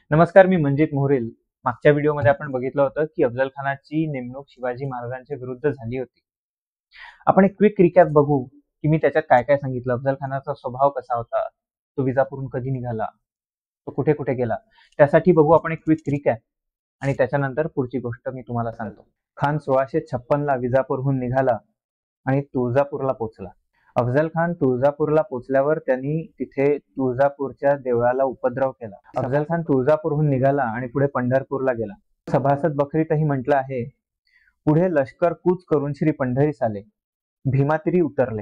नमस्कार, मी मंजित मोहरेल. मागच्या व्हिडिओमध्ये आपण बघितलं होतं की अफझल खानाची नेमणूक शिवाजी महाराजांच्या विरुद्ध झाली होती. आपण एक क्विक रिकॅप बघू की मी त्याच्यात काय काय सांगितलं. अफझल खानाचा स्वभाव कसा होता, तो विजापूरहून कधी निघाला, तो कुठे कुठे गेला, त्यासाठी बघू आपण एक क्विक रिकॅप आणि त्याच्यानंतर पुढची गोष्ट मी तुम्हाला सांगतो. खान 1656ला विजापूरहून निघाला आणि तुळजापूरला पोहोचला. अफझल खान तुळजापूरला पोहोचल्यावर त्यांनी तिथे तुळजापूरच्या देवळाला उपद्रव केला. अफझल खान तुळजापूरहून निघाला आणि पुढे पंढरपूरला गेला. सभासद बखरीतही म्हटलं आहे, पुढे लष्कर कूच करून श्री पंढरीस आले, भीमातिरी उतरले,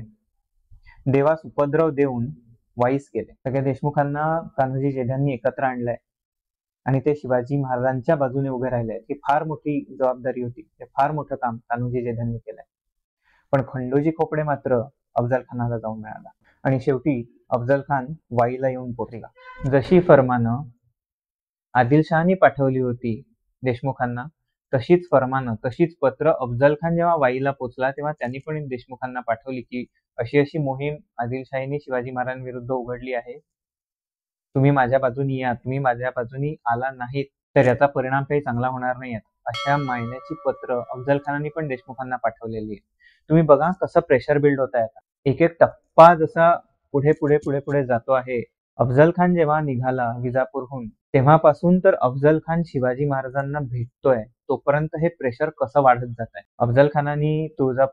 देवास उपद्रव देऊन वाईस गेले. सगळ्या देशमुखांना कान्होजी जेठांनी एकत्र आणलंय आणि ते शिवाजी महाराजांच्या बाजूने उभे राहिले. ही फार मोठी जबाबदारी होती, हे फार मोठं काम कान्होजी जेठांनी केलंय. पण खंडोजी खोपडे मात्र अफझल खानाला जाऊन मिळाला आणि शेवटी अफझल खान वाईला येऊन पोहोचला. जशी फरमानं आदिलशहानी पाठवली होती देशमुखांना, तशीच फरमानं, तशीच पत्र अफझल खान जेव्हा वाईला पोहोचला तेव्हा त्यांनी पण देशमुखांना पाठवली की अशी अशी मोहीम आदिलशाहीने शिवाजी महाराजांविरुद्ध उघडली आहे, तुम्ही माझ्या बाजूनी या. तुम्ही माझ्या बाजूनी आला नाहीत तर याचा परिणाम काही चांगला होणार नाही. अशा मायन्याची पत्र अफझल खानाने पण देशमुखांना पाठवलेली आहे. तुम्ही बघा कसं प्रेशर बिल्ड होत आहे. एक एक टप्पा जसा पुढे पुढे पुढे पुढे जातो आहे. अफझल खान जेव्हा निघाला विजापूरहून तेव्हापासून तर अफझल खान शिवाजी महाराजांना भेटतोय तोपर्यंत हे प्रेशर कसं वाढत जात आहे. अफझल खानाने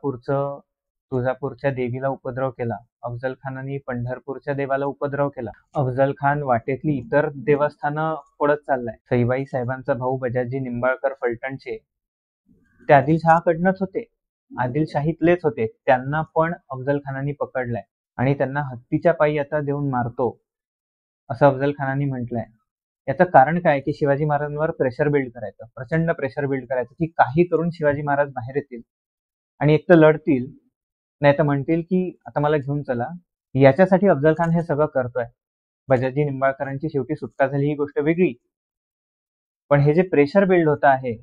तुळजापूरच्या देवीला उपद्रव केला. अफझल खानाने पंढरपूरच्या देवाला उपद्रव केला. अफझल खान वाटेतली इतर देवस्थानं फोडत चाललाय. सईबाई साहेबांचा भाऊ बजाजी निंबाळकर फलटणचे ते आदिलशहाकडनंच होते, आदिलशाहीतलेच होते. त्यांना पण अफझल खानाने पकडलाय आणि त्यांना हत्तीच्या पायी आता देऊन मारतो असं अफझल खानाने म्हटलंय. याचं कारण काय की शिवाजी महाराजांवर प्रेशर बिल्ड करायचं, प्रचंड प्रेशर बिल्ड करायचं की काही करून शिवाजी महाराज बाहेर येतील आणि एक तर लढतील, नाही तर म्हणतील की आता मला घेऊन चला. याच्यासाठी अफझल खान हे सगळं करतोय. बजाजी निंबाळकरांची शेवटी सुटका झाली ही गोष्ट वेगळी, पण हे जे प्रेशर बिल्ड होत आहे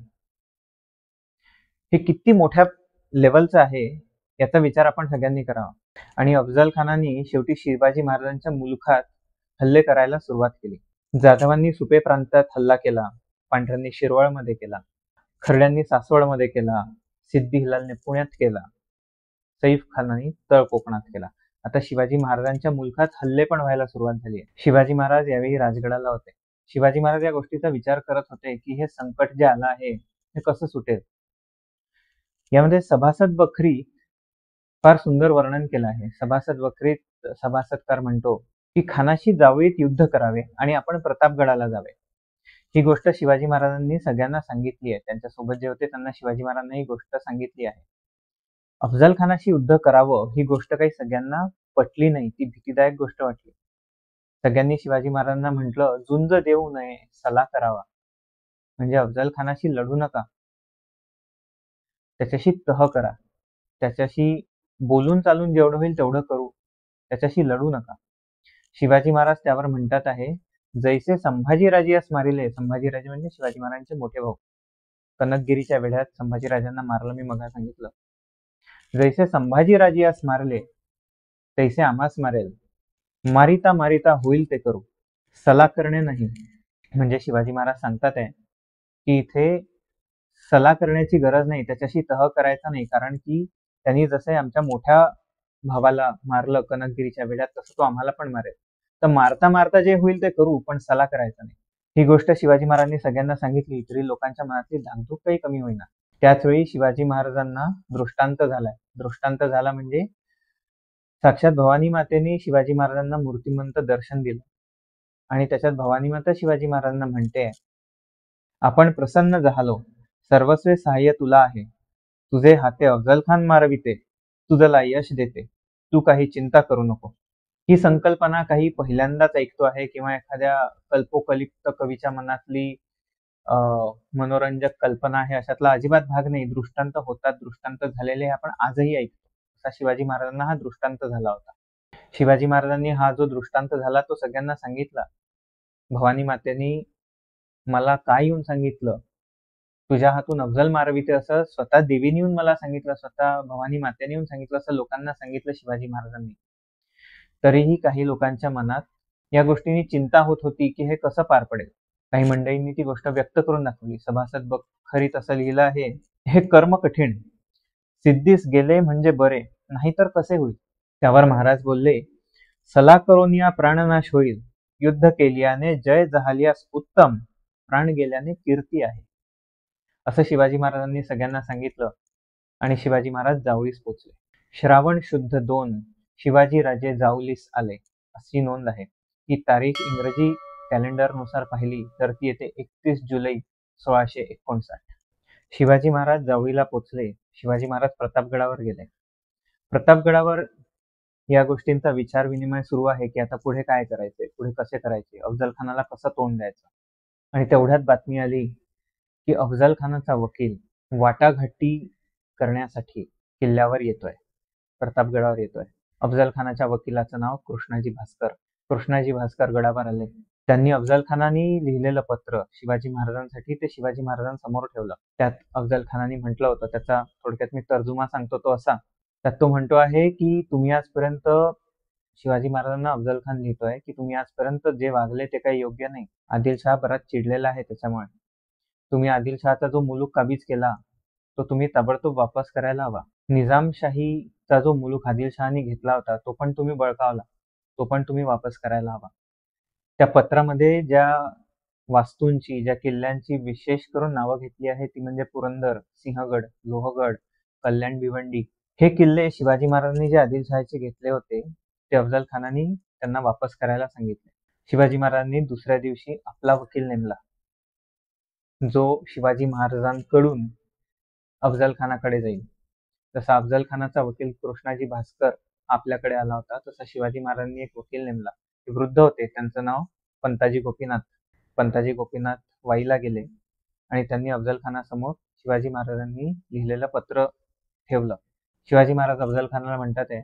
हे किती मोठ्या लेवलचं आहे याचा विचार आपण सगळ्यांनी करावा. आणि अफझल खानाने शेवटी शिवाजी महाराजांच्या मुलखात हल्ले करायला सुरुवात केली. जाधवांनी सुपे प्रांतात हल्ला केला, पांढऱ्यांनी शिरवळमध्ये केला, खर्ड्यांनी सासवडमध्ये केला, सिद्दी हिलालने पुण्यात केला, सैफ खानाने तळ कोकणात केला. आता शिवाजी महाराजांच्या मुलखात हल्ले पण व्हायला सुरुवात झाली आहे. शिवाजी महाराज यावेळी राजगडाला होते. शिवाजी महाराज या गोष्टीचा विचार करत होते की हे संकट जे आलं आहे हे कसं सुटेल. यामध्ये सभासद बखरी फार सुंदर वर्णन केलं आहे. सभासद बखरीत सभासदकार म्हणतो की खानाशी जावळीत युद्ध करावे आणि आपण प्रतापगडाला जावे. ही गोष्ट शिवाजी महाराजांनी सगळ्यांना सांगितली आहे. त्यांच्यासोबत जे होते त्यांना शिवाजी महाराजांनी ही गोष्ट सांगितली आहे. अफझल खानाशी युद्ध करावं ही गोष्ट काही सगळ्यांना पटली नाही, ती भीतीदायक गोष्ट वाटली. सगळ्यांनी शिवाजी महाराजांना म्हटलं, झुंज देऊ नये, सल्ला करावा. म्हणजे अफझल खानाशी लढू नका, त्याच्याशी तह करा, त्याच्याशी बोलून चालून जेवढं होईल तेवढं करू, त्याच्याशी लढू नका. शिवाजी महाराज त्यावर म्हणतात आहे, जैसे संभाजीराजे मारिले. संभाजीराजे म्हणजे शिवाजी महाराजांचे मोठे भाऊ. कनकगिरीच्या वेढ्यात संभाजीराजांना मारलं मी मगा सांगितलं. जैसे संभाजीराजे मारले तैसे आम्हास मारेल, मारिता मारिता होईल ते करू, सला करणे नाही. म्हणजे शिवाजी महाराज सांगतात आहे की इथे सला करण्याची गरज नाही, त्याच्याशी तह करायचा नाही, कारण की त्यांनी जसे आमच्या मोठ्या भावाला मारलं कनकगिरीच्या वेढ्यात तसं तो आम्हाला पण मारेल. तर मारता मारता जे होईल ते करू, पण सला करायचा नाही. ही गोष्ट शिवाजी महाराजांनी सगळ्यांना सांगितली तरी लोकांच्या मनातली धाकधूक काही कमी होईना. त्याच वेळी शिवाजी महाराजांना दृष्टांत झालाय. दृष्टांत झाला म्हणजे साक्षात भवानी मातेने शिवाजी महाराजांना मूर्तिमंत दर्शन दिलं आणि त्याच्यात भवानी माता शिवाजी महाराजांना म्हणते, आपण प्रसन्न झालो, सर्वस्वे सहाय्य तुला आहे, तुझे हाते अफझल खान मारविते, तुझला यश देते, तू काही चिंता करू नको. ही संकल्पना काही पहिल्यांदाच ऐकतो आहे किंवा एखाद्या कल्पोकलिप्त कवीच्या मनातली मनोरंजक कल्पना आहे अशातला अजिबात भाग नाही. दृष्टांत होतात, दृष्टांत झालेले आपण आजही ऐकतो. असा शिवाजी महाराजांना हा दृष्टांत झाला होता. शिवाजी महाराजांनी हा जो दृष्टांत झाला तो सगळ्यांना सांगितला. भवानी मातेनी मला काय येऊन सांगितलं, तुझ्या हातून अफझल मारविते, असं स्वतः देवीने येऊन मला सांगितलं, स्वतः भवानी मातेने येऊन सांगितलं, असं लोकांना सांगितलं शिवाजी महाराजांनी. तरीही काही लोकांच्या मनात या गोष्टींनी चिंता होत होती की हे कसं पार पडेल. काही मंडळींनी ती गोष्ट व्यक्त करून दाखवली. सभासद बखरीत असं लिहिलं आहे, हे कर्म कठीण, सिद्धीस गेले म्हणजे बरे, नाहीतर कसे होईल. त्यावर महाराज बोलले, सला करून या प्राणनाश होईल, युद्ध केल्याने जय जहालियास उत्तम, प्राण गेल्याने कीर्ती आहे. असं शिवाजी महाराजांनी सगळ्यांना सांगितलं आणि शिवाजी महाराज जावळीस पोचले. श्रावण शुद्ध 2 शिवाजी राजे जावलीस आले अशी नोंद आहे. ही तारीख इंग्रजी कॅलेंडरनुसार पाहिली तर ती येते 31 जुलै 1659. शिवाजी महाराज जावळीला पोचले. शिवाजी महाराज प्रतापगडावर गेले. प्रतापगडावर या गोष्टींचा विचार विनिमय सुरू आहे की आता पुढे काय करायचे, पुढे कसे करायचे, अफजल खानाला कसं तोंड द्यायचं. आणि तेवढ्यात बातमी आली की अफजल खानाचा वकील वाटाघाटी करण्यासाठी किल्ल्यावर येतोय, प्रतापगडावर येतोय. अफजल खानाच्या वकिलाचं नाव कृष्णाजी भास्कर. कृष्णाजी भास्कर गडावर आले. त्यांनी अफजल खानाने लिहिलेलं पत्र शिवाजी महाराजांसाठी ते शिवाजी महाराजांसमोर ठेवलं. त्यात अफजल खानाने म्हटलं होतं, त्याचा थोडक्यात मी तर्जुमा सांगतो तो असा. त्यात तो म्हणतो आहे की तुम्ही आजपर्यंत, शिवाजी महाराजांना अफजल खान लिहितोय की तुम्ही आजपर्यंत जे वागले ते काही योग्य नाही. आदिलशहा बराच चिडलेला आहे त्याच्यामुळे. तुम्ही आदिलशहाचा जो मुलूक काबीज केला तो तुम्ही ताबडतोब वापस करायला हवा. निजामशाहीचा जो मुलूक आदिलशहाने घेतला होता तो पण तुम्ही बळकावला, तो पण तुम्ही वापस करायला हवा. त्या पत्रामध्ये ज्या वास्तूंची, ज्या किल्ल्यांची विशेष करून नावं घेतली आहे ती म्हणजे पुरंदर, सिंहगड, लोहगड, कल्याण भिवंडी. हे किल्ले शिवाजी महाराजांनी जे आदिलशहाचे घेतले होते ते अफजल खानाने त्यांना वापस करायला सांगितले. शिवाजी महाराजांनी दुसऱ्या दिवशी आपला वकील नेमला, जो शिवाजी महाराजांकडून अफजल खानाकडे जाईल. जसा अफजल खानाचा वकील कृष्णाजी भास्कर आपल्याकडे आला होता तसा शिवाजी महाराजांनी एक वकील नेमला. ते वृद्ध होते, त्यांचं नाव पंताजी गोपीनाथ. पंताजी गोपीनाथ वाईला गेले आणि त्यांनी अफजल खानासमोर शिवाजी महाराजांनी लिहिलेलं पत्र ठेवलं. शिवाजी महाराज अफजल खानाला म्हणतात आहे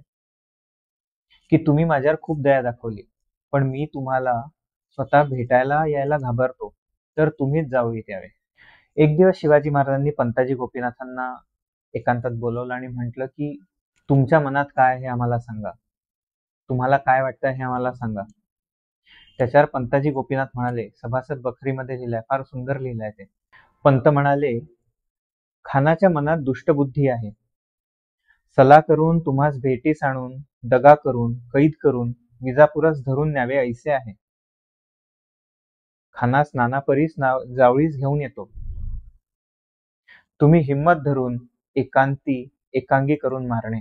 की तुम्ही माझ्यावर खूप दया दाखवली, पण मी तुम्हाला स्वतः भेटायला यायला घाबरतो, तर तुम्हीच जावळीत यावे. एक दिवस शिवाजी महाराजांनी पंताजी गोपीनाथांना एकांतात बोलवलं आणि म्हटलं की तुमच्या मनात काय आहे आम्हाला सांगा, तुम्हाला काय वाटतं हे आम्हाला सांगा. त्याच्यावर पंताजी गोपीनाथ म्हणाले, सभासद बखरीमध्ये लिहिलंय, फार सुंदर लिहिलंय ते. पंत म्हणाले, खानाच्या मनात दुष्टबुद्धी आहे. सला करून तुम्हास भेटीस आणून, दगा करून, कैद करून, विजापुरास धरून न्यावे ऐसे आहे. खानास नानापरीस जावळीस घेऊन येतो. तुम्ही हिम्मत धरून एकांगी करून मारणे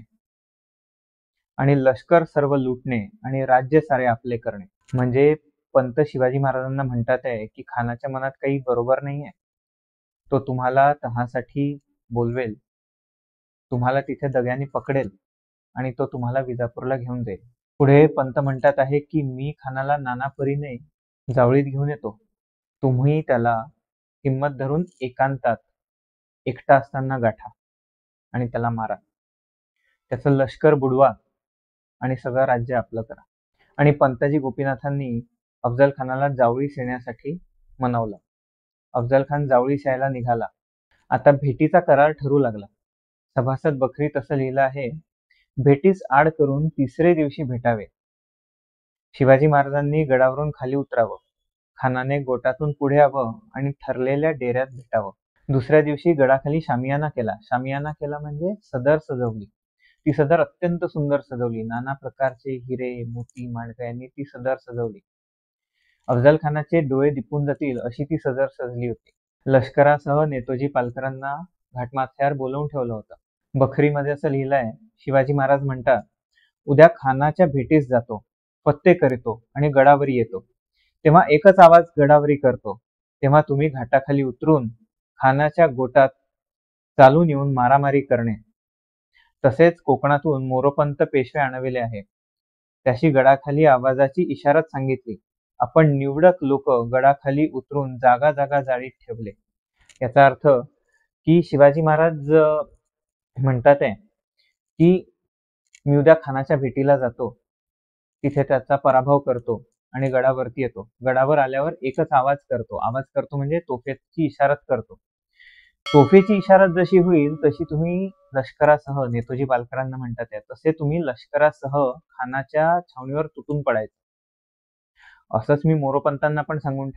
आणि लष्कर सर्व लुटणे आणि राज्य सारे आपले करणे. म्हणजे पंत शिवाजी महाराजांना म्हणतात आहे की खानाच्या मनात काही बरोबर नाहीये. तो तुम्हाला तहासाठी बोलवेल, तुम्हाला तिथे दग्याने पकडेल आणि तो तुम्हाला विजापूरला घेऊन जाईल. पुढे पंत म्हणतात आहे की मी खानाला नाना परीने जावळीत घेऊन येतो. तुम्ही त्याला हिम्मत धरून एकांतात एकटा असताना गाठा आणि त्याला मारा. त्याचं लष्कर बुडवा आणि सगळं राज्य आपलं करा. आणि पंताजी गोपीनाथांनी अफजल खानाला जावळीस येण्यासाठी मनवलं. अफजल खान जावळीस यायला निघाला. आता भेटीचा करार ठरू लागला. सभासद बखरीत असं लिहिलं आहे, भेटीस आड करून तिसरे दिवशी भेटावे. शिवाजी महाराजांनी गडावरून खाली उतरावं, खानाने गोटातून पुढे यावं आणि ठरलेल्या डेऱ्यात भेटावं. दुसऱ्या दिवशी गडाखाली शामियाना केला. शामियाना केला म्हणजे सदर सजवली. ती सदर अत्यंत सुंदर सजवली. नाना प्रकारचे हिरे, मोती, माणकं यांनी ती सदर सजवली. अफजल खानाचे डोळे दिपून जातील अशी ती सदर सजली होती. लष्करासह नेतोजी पालकरांना घाटमाथ्यावर बोलवून ठेवलं होतं. बखरीमध्ये असं लिहिलंय, शिवाजी महाराज म्हणतात, उद्या खानाच्या भेटीस जातो, पत्ते करीतो आणि गडावरी येतो. तेव्हा एकच आवाज गडावरी करतो. तेव्हा तुम्ही घाटाखाली उतरून खानाच्या गोटात चालून येऊन मारामारी करणे. तसेच कोकणातून मोरोपंत पेशवे आणविले आहे. त्याशी गडाखाली आवाजाची इशारात सांगितली. आपण निवडक लोक गडाखाली उतरून जागा जागा जाळीत ठेवले. याचा अर्थ की शिवाजी महाराज म्हणतात आहे की मी उद्या खानाच्या भेटीला जातो, तिथे त्याचा पराभव करतो आणि गडावरती येतो. गडावर आल्यावर एकच आवाज करतो. आवाज करतो म्हणजे तोफेची इशारत करतो. तोफेची इशारत जशी होईल तशी तुम्ही लष्करासह, नेतोजी पालकरांना म्हणतात आहे, तसे तुम्ही लष्करासह खानाच्या छावणीवर तुटून पडायचं. असंच मी मोरोपंतांना पण सांगून ठेवलंय.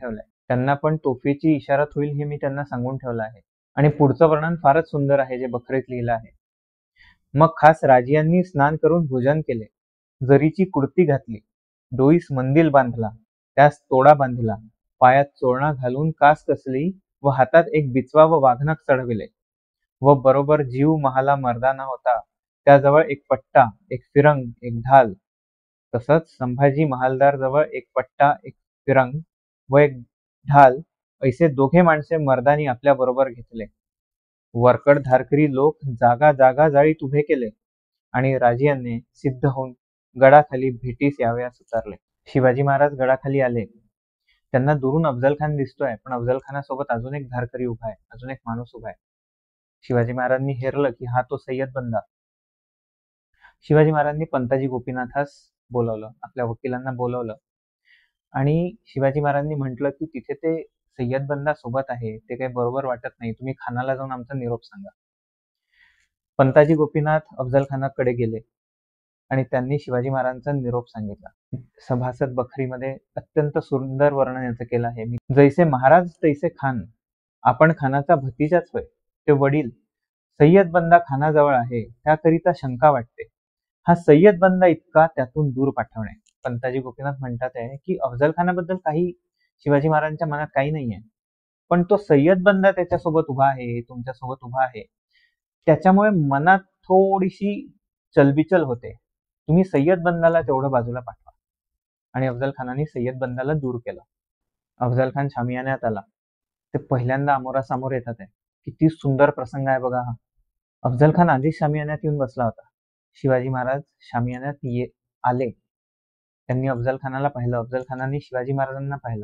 त्यांना पण तोफेची इशारत होईल हे मी त्यांना सांगून ठेवलं आहे. आणि पुढचं वर्णन फारच सुंदर आहे जे बखरीत लिहिलं आहे. मग खास राजियांनी स्नान करून भोजन केले, जरीची कुडती घातली, डोईस मंदिल बांधला, त्यास तोडा बांधिला, पायात चोळणा घालून कास कसली व हातात एक बिचवा व वाघनख चढविले, व बरोबर जीव महाला मर्दाना होता त्याजवळ एक पट्टा, एक फिरंग, एक ढाल. तसंच संभाजी महालदार जवळ एक पट्टा, एक फिरंग व एक ढाल ऐसे दोघे माणसे मर्दानी आपल्या बरोबर घेतले. वरकड धारकरी लोक जागा जागा जाळीत उभे केले आणि राजियांनी सिद्ध होऊन गडाखाली भेटीस यावयास उतरले. शिवाजी महाराज गडाखाली आले. त्यांना दुरून अफजल खान दिसतोय, पण अफजल खानासोबत अजून एक धारकरी उभा आहे, अजून एक माणूस उभा आहे. शिवाजी महाराजांनी हेरलं की हा तो सय्यद बंदा. शिवाजी महाराजांनी पंताजी गोपीनाथास बोलवलं, आपल्या वकिलांना बोलवलं आणि शिवाजी महाराजांनी म्हटलं की तिथे ते सय्यद बंदा सोबत आहे, ते काही बरोबर वाटत नाही, तुम्ही खानाला जाऊन आमचा निरोप सांगा. पंताजी गोपीनाथ अफजल खानाकडे गेले आणि त्यांनी शिवाजी महाराजांचा निरोप सांगितला. सभासद बखरीमध्ये अत्यंत सुंदर वर्णन याचं केलं आहे. जैसे महाराज तैसे खान, आपण खानाचा भतीजाच होय. ते वडील सय्यद बंदा खानाजवळ आहे, त्याकरिता शंका वाटते. हा सय्यद बंदा इतका त्यातून दूर पाठवणे. पंताजी गोपीनाथ म्हणतात आहे की अफजल खानाबद्दल काही शिवाजी महाराजांच्या मनात काही नाहीये, पण तो सय्यद बंदा त्याच्यासोबत उभा आहे, तुमच्यासोबत उभा आहे, त्याच्यामुळे मनात थोडीशी चलबिचल होते. तुम्ही सय्यद बंदाला तेवढं बाजूला पाठवा. आणि अफजल खानाने सय्यद बंदाला दूर केलं. अफजल खान शामियान्यात आला. ते पहिल्यांदा अमोरासमोर येतात आहे. किती सुंदर प्रसंग आहे बघा हा. अफजल खान आधीच शामियान्यात येऊन बसला होता. शिवाजी महाराज शामियान्यात आले. त्यांनी अफजल खानाला पाहिलं, अफजल खानाने शिवाजी महाराजांना पाहिलं.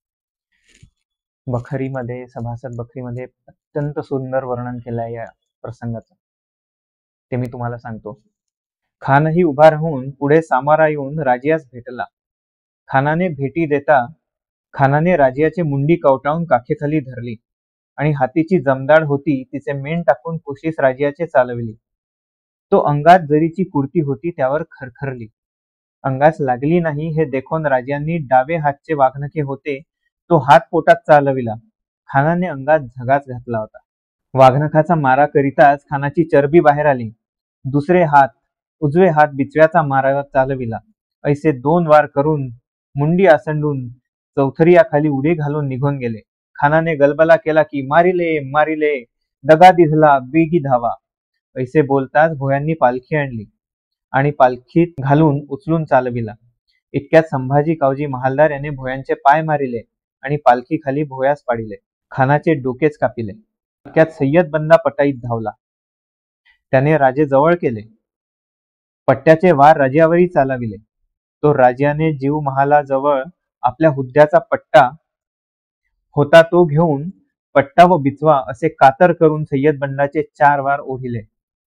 बखरीमध्ये, सभासद बखरीमध्ये अत्यंत सुंदर वर्णन केलं आहे या प्रसंगाचं. ते मी तुम्हाला सांगतो. खानही उभा राहून पुढे सामारा येऊन राजियास भेटला. खानाने भेटी देता खानाने राजियाची मुंडी कवटाळून काखेखाली धरली आणि हातीची जमदाड होती तिचे मेण टाकून कुशीस राजियाचे चालविली. तो अंगात जरीची कुर्ती होती त्यावर खरखरली. अंगास लागली नाही हे देखून राजियांनी डावे हातचे वाघनखे होते तो हात पोटात चालविला. खानाने अंगात झगाच घातला होता. वाघनखाचा मारा करिताच खानाची चरबी बाहेर आली. दुसरे हात, उजवे हात बिचव्याचा मारा चालविला. ऐसे 2 वार करून मुंडी आसंडून चौथरियाखाली उडी घालून निघून गेले. खानाने गलबला केला की मारिले मारिले, दगा दिधला, बेगी धावा. ऐसे बोलताच भोयांनी पालखी आणली आणि पालखीत घालून उचलून चालविला. इतक्यात संभाजी कावजी महालदार याने भोयांचे पाय मारिले आणि पालखी खाली भोयास पाडिले. खानाचे डोकेच कापिले. इतक्यात सय्यद बंदा पटाईत धावला. त्याने राजे जवळ केले. पट्ट्याचे वार राजावरी चालविले. तो राजाने जीव महाला जवळ आपल्या हुद्द्याचा पट्टा होता तो घेऊन पट्टा व बिचवा असे कातर करून सय्यद बंदाचे 4 वार ओढिले.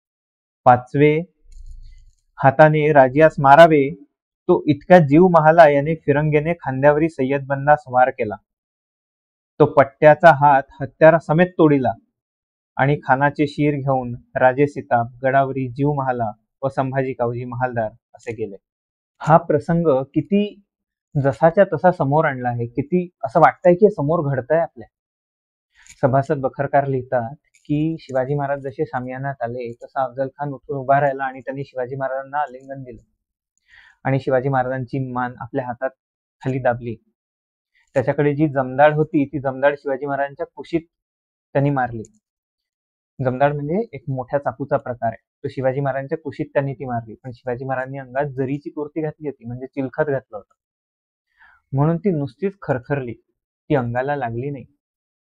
5वे हाताने राजियास मारावे तो इतक्या जीव महाला याने फिरंगेने खांद्यावरी सय्यद बंदास वार केला. तो पट्ट्याचा हात हत्यारा समेत तोडिला आणि खानाचे शीर घेऊन राजे सिताब गडावरी जीव महाला व संभाजी कावजी महालदार असे गेले. हा प्रसंग किती जसाच्या तसा समोर आणला आहे. किती असं वाटतंय की समोर घडतंय आपल्या. सभासद बखरकार लिहितात की शिवाजी महाराज जसे शामियानात आले तसा अफजल खान उठून उभा राहिला आणि त्यांनी शिवाजी महाराजांना आलिंगन दिलं आणि शिवाजी महाराजांची मान आपल्या हातात खाली दाबली. त्याच्याकडे जी जमदाड होती ती जमदाड शिवाजी महाराजांच्या कुशीत त्यांनी मारली. जमदाड म्हणजे एक मोठ्या चाकूचा प्रकार आहे. तो शिवाजी महाराजांच्या कुशीत त्यांनी ती मारली. पण शिवाजी महाराजांनी अंगात जरीची कुर्ती घातली होती, म्हणजे चिलखत घातलं होतं, म्हणून ती नुसतीच खरखरली, ती अंगाला लागली नाही.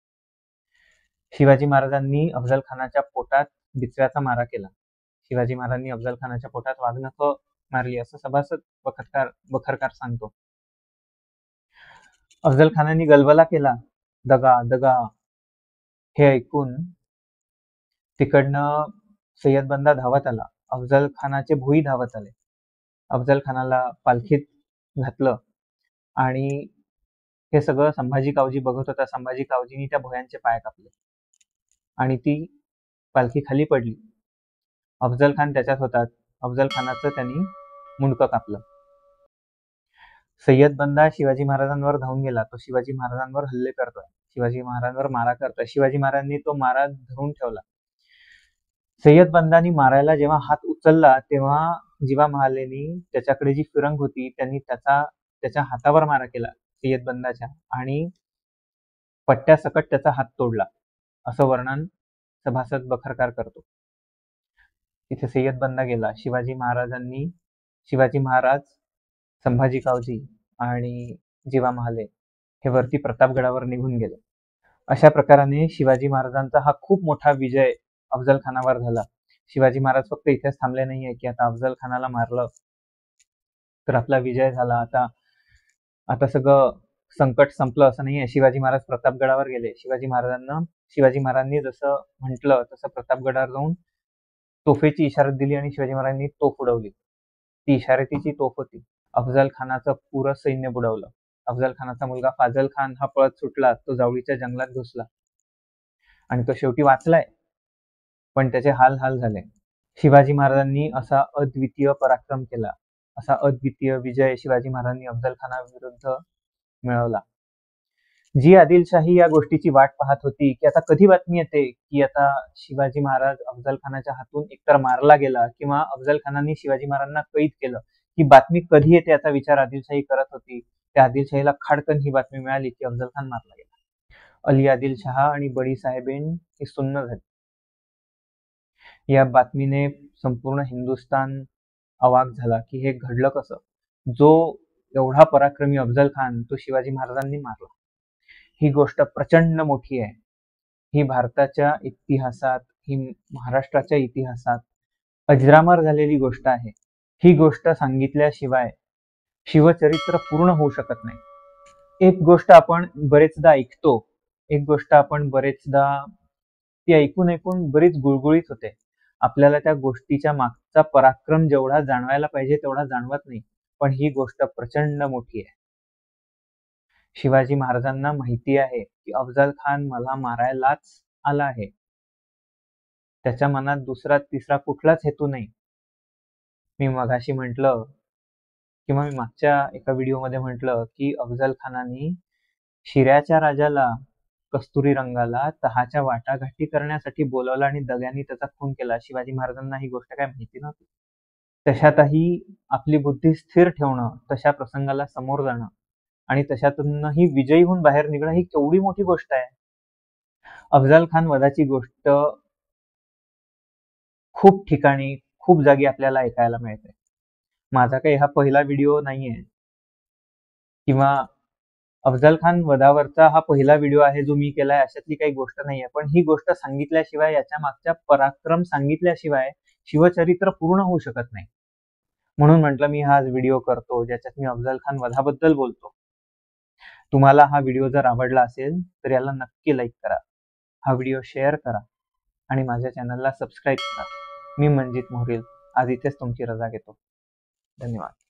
शिवाजी महाराजांनी अफजल खानाच्या पोटात बिचव्याचा मारा केला. शिवाजी महाराजांनी अफजल खानाच्या पोटात वाघनख मारली असं सभासद बखरकार सांगतो. अफजल खानाने गलबला केला, दगा दगा. हे ऐकून तिकडनं सय्यद बंदा धावत आला. अफजल खानाचे भुई धावत आले. अफजल खानाला पालखीत घातलं आणि हे सगळं संभाजी कावजी बघत होता. संभाजी कावजीनी त्या भोयांचे पाय कापले आणि ती पालखी खाली पडली. अफजल खान त्याच्यात होतात. अफजल खानाचं त्यांनी मुंडकं कापलं. सय्यद बंदा शिवाजी महाराजांवर धावून गेला. तो शिवाजी महाराजांवर हल्ले करतोय, शिवाजी महाराजांवर मारा करतोय. शिवाजी महाराजांनी तो मारा धरून ठेवला. सय्यद बंदानी मारायला जेव्हा हात उचलला तेव्हा जिवा महालेनी त्याच्याकडे जी फिरंग होती त्यांनी त्याच्या हातावर मारा केला सय्यद बंदाच्या, आणि पट्ट्यासकट त्याचा हात तोडला, असं वर्णन सभासद बखरकार करतो. तिथे सय्यद बंदा गेला. शिवाजी महाराज, संभाजी कावजी आणि जिवा महाले हे वरती प्रतापगडावर निघून गेले. अशा प्रकाराने शिवाजी महाराजांचा हा खूप मोठा विजय अफजल खानावर झाला. शिवाजी महाराज फक्त इथेच थांबले नाहीये की आता अफजल खानाला मारलं तर आपला विजय झाला, आता सगळं संकट संपलं असं नाहीये. शिवाजी महाराज प्रतापगडावर गेले. शिवाजी महाराजांनी जसं म्हटलं तसं प्रतापगडावर जाऊन तोफेची इशारत दिली आणि शिवाजी महाराजांनी तोफ उडवली. ती इशारतीची तोफ होती. अफजल खानाचं पुरं सैन्य बुडवलं. अफजल खानाचा मुलगा फाजल खान हा पळत सुटला. तो जावळीच्या जंगलात घुसला आणि तो शेवटी वाचलाय, पण त्याचे हाल झाले. शिवाजी महाराजांनी असा अद्वितीय पराक्रम केला, असा अद्वितीय विजय शिवाजी महाराजांनी अफजल खानाविरुद्ध मिळवला. जी आदिलशाही या गोष्टीची वाट पाहत होती की आता कधी बातमी येते की आता शिवाजी महाराज अफजल खानाच्या हातून एकतर मारला गेला किंवा अफजल खानाने शिवाजी महाराजांना कैद केलं, ही बातमी कधी येते याचा विचार आदिलशाही करत होती. त्या आदिलशाहीला खाडकन ही बातमी मिळाली की अफजल खान मारला गेला. अली आदिलशाह आणि बडी साहेबीन ही सुन्न झाली. या बातमीने संपूर्ण हिंदुस्थान अवाक झाला की हे घडलं कसं. जो एवढा पराक्रमी अफजल खान तो शिवाजी महाराजांनी मारला. ही गोष्ट प्रचंड मोठी आहे. ही भारताच्या इतिहासात, ही महाराष्ट्राच्या इतिहासात अजरामर झालेली गोष्ट आहे. ही गोष्ट सांगितल्याशिवाय शिवचरित्र पूर्ण होऊ शकत नाही. एक गोष्ट आपण बरेचदा ऐकतो, एक गोष्ट आपण बरेचदा ती ऐकून बरीच गुळगुळीत होते. आपल्याला त्या गोष्टीच्या मागचा पराक्रम जेवढा जाणवायला पाहिजे तेवढा जाणवत नाही, पण ही गोष्ट प्रचंड मोठी आहे. शिवाजी महाराजांना माहिती आहे की अफजल खान मला मारायलाच आला आहे. त्याच्या मनात दुसरा तिसरा कुठलाच हेतू नाही. मी मगाशी म्हटलं किंवा मी मागच्या एका व्हिडिओमध्ये म्हटलं की अफजल खानाने शिर्याच्या राजाला, कस्तुरी रंगाला तहाच्या वाटाघाटी करण्यासाठी बोलावलं आणि दग्याने त्याचा खून केला. शिवाजी महाराजांना ही गोष्ट काय माहिती नव्हती. तशातही आपली बुद्धी स्थिर ठेवणं, तशा प्रसंगाला समोर जाणं आणि तशातूनही विजयी होऊन बाहेर निघणं ही केवढी मोठी गोष्ट आहे. अफजल खान वधाची गोष्ट खूप ठिकाणी, खूप जागी आपल्याला ऐकायला मिळते. माझा काही हा पहिला व्हिडिओ नाहीये किंवा अफजल खान वधावरचा हा पहिला व्हिडिओ आहे जो मी केलाय, अशातली काही गोष्ट नाहीये. पण ही गोष्ट सांगितल्याशिवाय, याच्या मागचा पराक्रम सांगितल्याशिवाय शिवचरित्र पूर्ण होऊ शकत नाही. म्हणून म्हटलं मी हा व्हिडिओ करतो ज्याच्यात मी अफजल खान वधाबद्दल बोलतो. तुम्हाला हा व्हिडिओ जर आवडला असेल तर याला नक्की लाईक करा, हा व्हिडिओ शेअर करा आणि माझ्या चॅनलला सबस्क्राईब करा. मी मंजित मोहरील आज इथेच तुमची रजा घेतो. धन्यवाद.